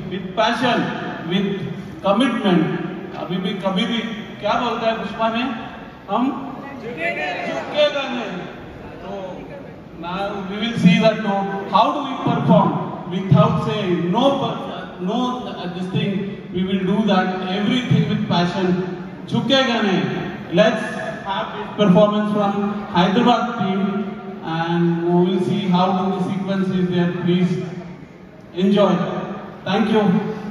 with passion, with commitment. अभी भी कभी भी क्या बोलता है पुष्पा ने, हम झुकेगा नहीं. So now we will see that note. How do we perform without saying no this thing? We will do that everything with passion. झुकेगा नहीं. Let's have this performance from Hyderabad team, and we will see how the sequence is there. Please enjoy. Thank you.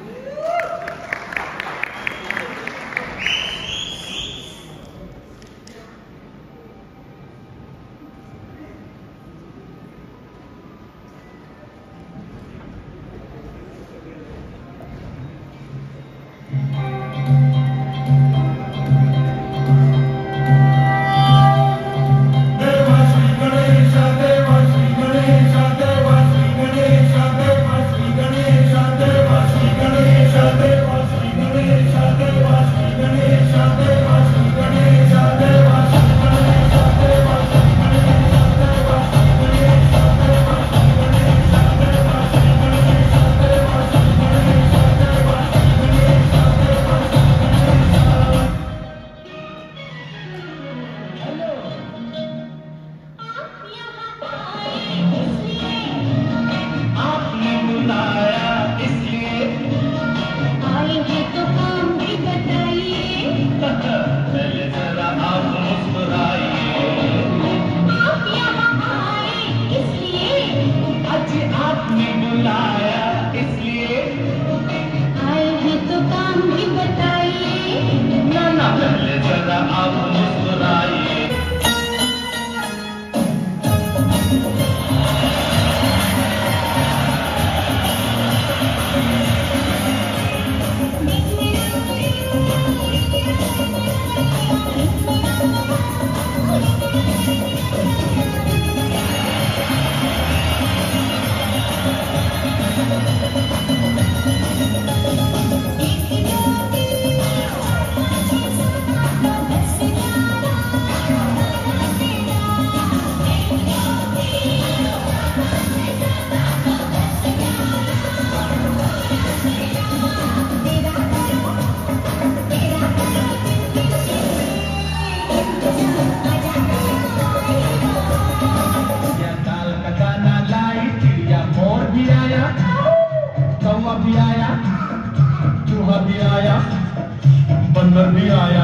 बंदर भी आया,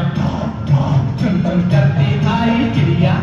चुन करती आई चिड़िया।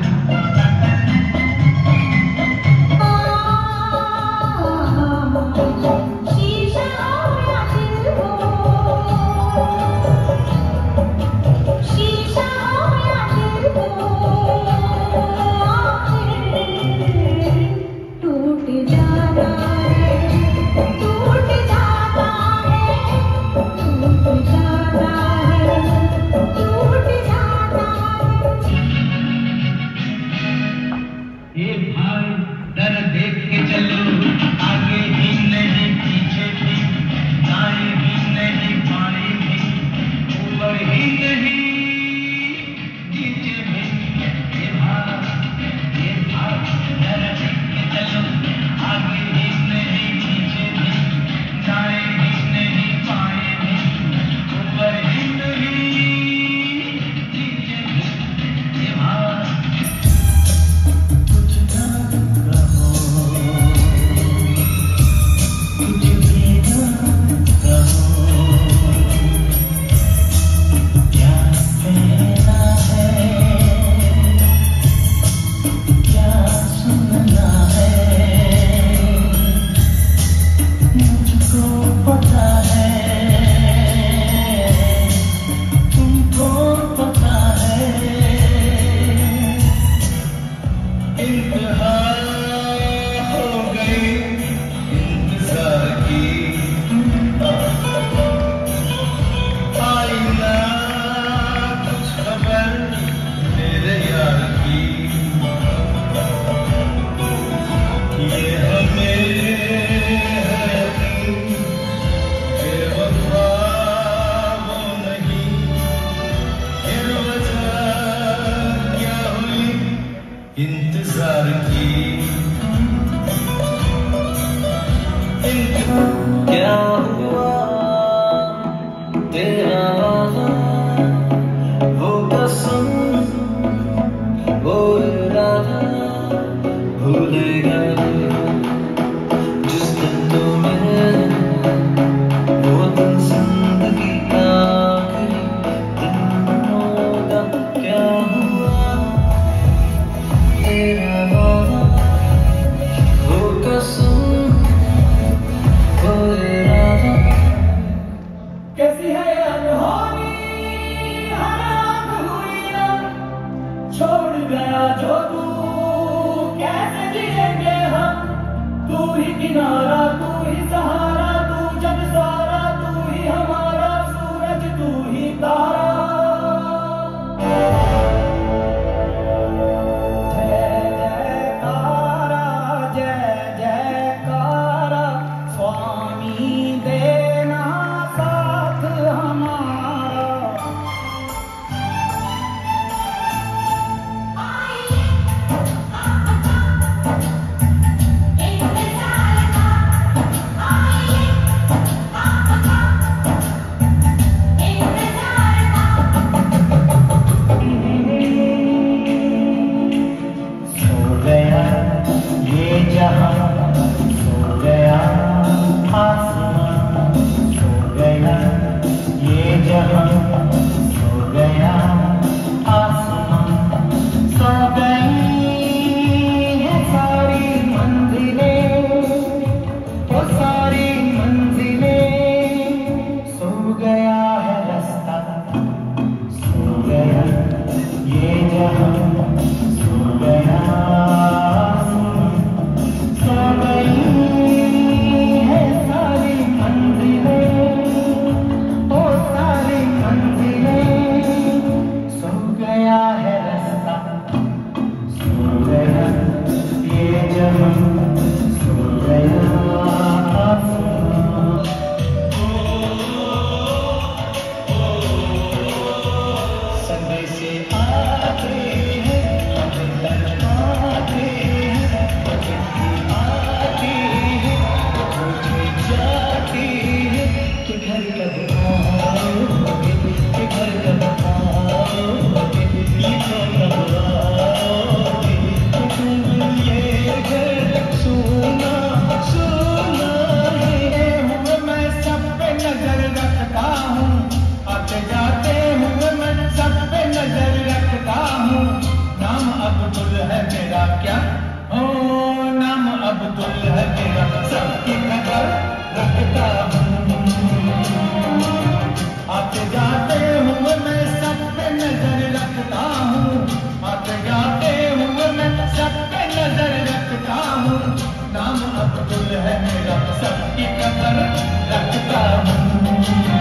रखता हूँ।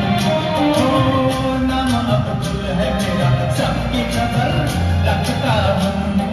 ओ नाम अब्दुल है मेरा, सबकी खबर रखता हूँ।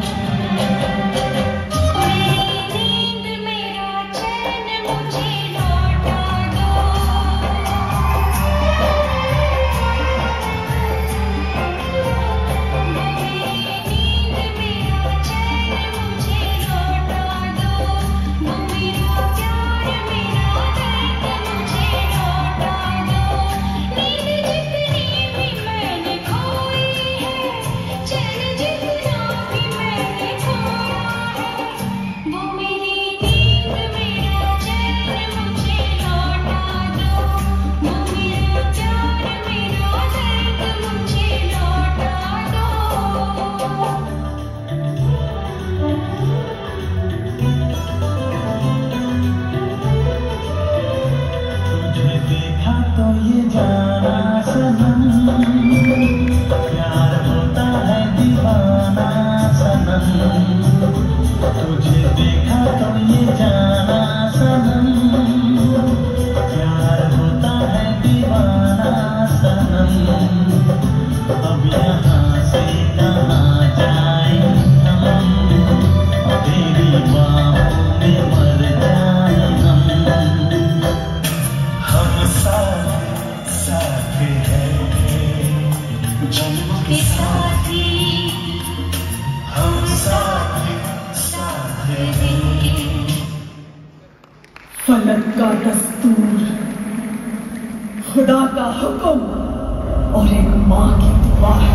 फलक का दस्तूर, खुदा का हुक्म और एक माँ की दुआ है।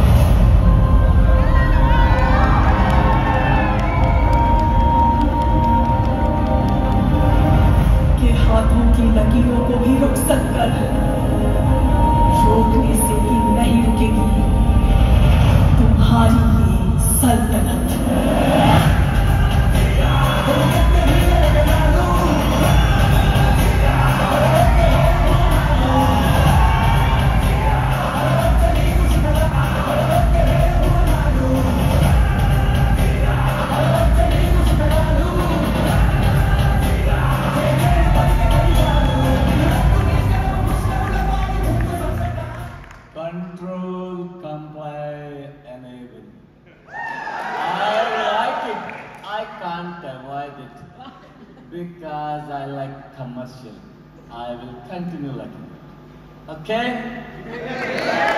के हाथों की लकीरों को भी रुखसत कर रोकने से ही नहीं रुकेगी तुम्हारी ये सल्तनत। Control, comply, enable. I like it. I can't avoid it. Because I like commercial. I will continue like it. Okay?